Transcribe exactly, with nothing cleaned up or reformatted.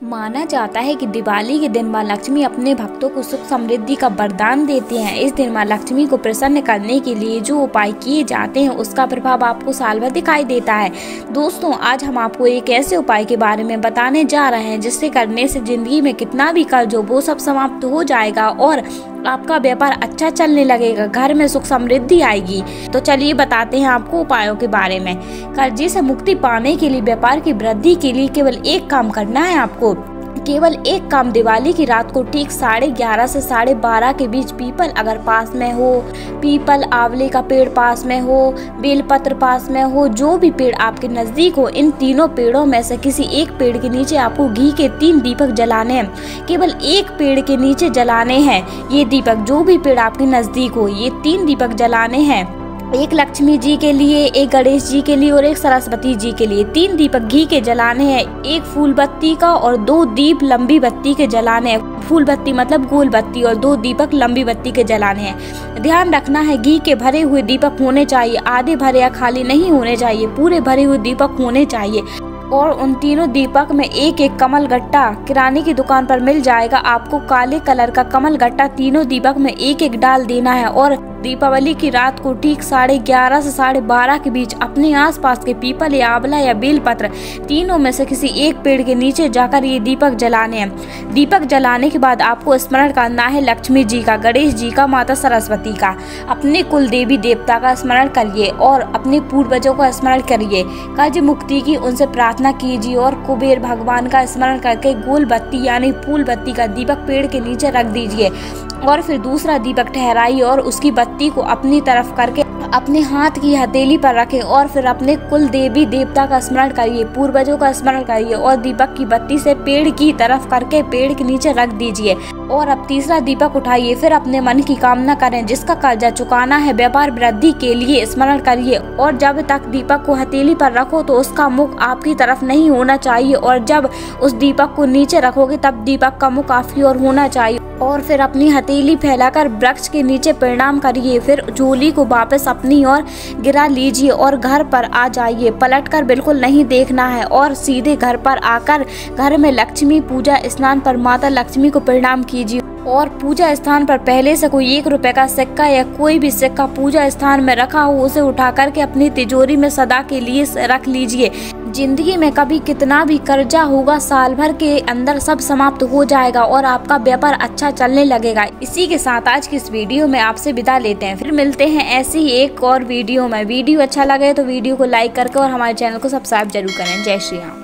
माना जाता है कि दिवाली के दिन मां लक्ष्मी अपने भक्तों को सुख समृद्धि का वरदान देते हैं। इस दिन मां लक्ष्मी को प्रसन्न करने के लिए जो उपाय किए जाते हैं उसका प्रभाव आपको साल भर दिखाई देता है। दोस्तों, आज हम आपको एक ऐसे उपाय के बारे में बताने जा रहे हैं जिससे करने से जिंदगी में कितना भी कर्ज हो वो सब समाप्त हो जाएगा और आपका व्यापार अच्छा चलने लगेगा, घर में सुख समृद्धि आएगी। तो चलिए बताते हैं आपको उपायों के बारे में। कर्जे से मुक्ति पाने के लिए, व्यापार की वृद्धि के लिए केवल एक काम करना है आपको। केवल एक काम, दिवाली की रात को ठीक साढ़े ग्यारह से साढ़े बारह के बीच पीपल अगर पास में हो, पीपल आंवले का पेड़ पास में हो, बेलपत्र पास में हो, जो भी पेड़ आपके नजदीक हो, इन तीनों पेड़ों में से किसी एक पेड़ के नीचे आपको घी के तीन दीपक जलाने हैं। केवल एक पेड़ के नीचे जलाने हैं ये दीपक, जो भी पेड़ आपके नजदीक हो ये तीन दीपक जलाने हैं। एक लक्ष्मी जी के लिए, एक गणेश जी के लिए और एक सरस्वती जी के लिए। तीन दीपक घी के जलाने हैं, एक फूल बत्ती का और दो दीप लंबी बत्ती के जलाने हैं। फूल बत्ती मतलब गोल बत्ती और दो दीपक लंबी बत्ती के जलाने हैं। ध्यान रखना है घी के भरे हुए दीपक होने चाहिए, आधे भरे या खाली नहीं होने चाहिए, पूरे भरे हुए दीपक होने चाहिए। और उन तीनों दीपक में एक एक कमल गट्टा किराने की दुकान पर मिल जाएगा। आपको काले कलर का कमल गट्टा तीनों दीपक में एक एक डाल देना है और दीपावली की रात को ठीक साढ़े ग्यारह से साढ़े बारह के बीच अपने आसपास के पीपल या आंवला या बेलपत्र तीनों में से किसी एक पेड़ के नीचे जाकर ये दीपक जलाने हैं। दीपक जलाने के बाद आपको स्मरण करना है लक्ष्मी जी का, गणेश जी का, माता सरस्वती का। अपने कुल देवी देवता का स्मरण करिए और अपने पूर्वजों का स्मरण करिए। कर्ज मुक्ति की उनसे प्रार्थना कीजिए और कुबेर भगवान का स्मरण करके गोल बत्ती यानी फूल बत्ती का दीपक पेड़ के नीचे रख दीजिए और फिर दूसरा दीपक ठहराइए और उसकी बत्ती को अपनी तरफ करके अपने हाथ की हथेली पर रखें और फिर अपने कुल देवी देवता का स्मरण करिए, पूर्वजों का स्मरण करिए और दीपक की बत्ती से पेड़ की तरफ करके पेड़ के नीचे रख दीजिए। और अब तीसरा दीपक उठाइए, फिर अपने मन की कामना करें, जिसका कर्जा चुकाना है, व्यापार वृद्धि के लिए स्मरण करिए। और जब तक दीपक को हथेली पर रखो तो उसका मुख आपकी तरफ नहीं होना चाहिए और जब उस दीपक को नीचे रखोगे तब दीपक का मुख आपकी ओर होना चाहिए। और फिर अपनी हथेली फैलाकर वृक्ष के नीचे प्रणाम करिए, फिर झोली को वापस अपनी ओर गिरा लीजिए और घर पर आ जाइए। पलटकर बिल्कुल नहीं देखना है और सीधे घर पर आकर घर में लक्ष्मी पूजा स्नान पर माता लक्ष्मी को प्रणाम कीजिए और पूजा स्थान पर पहले से कोई एक रुपए का सिक्का या कोई भी सिक्का पूजा स्थान में रखा हो उसे उठा करके अपनी तिजोरी में सदा के लिए रख लीजिए। जिंदगी में कभी कितना भी कर्जा होगा साल भर के अंदर सब समाप्त हो जाएगा और आपका व्यापार अच्छा चलने लगेगा। इसी के साथ आज की इस वीडियो में आपसे विदा लेते हैं, फिर मिलते हैं ऐसी ही एक और वीडियो में। वीडियो अच्छा लगे तो वीडियो को लाइक करके और हमारे चैनल को सब्सक्राइब जरूर करें। जय श्री राम।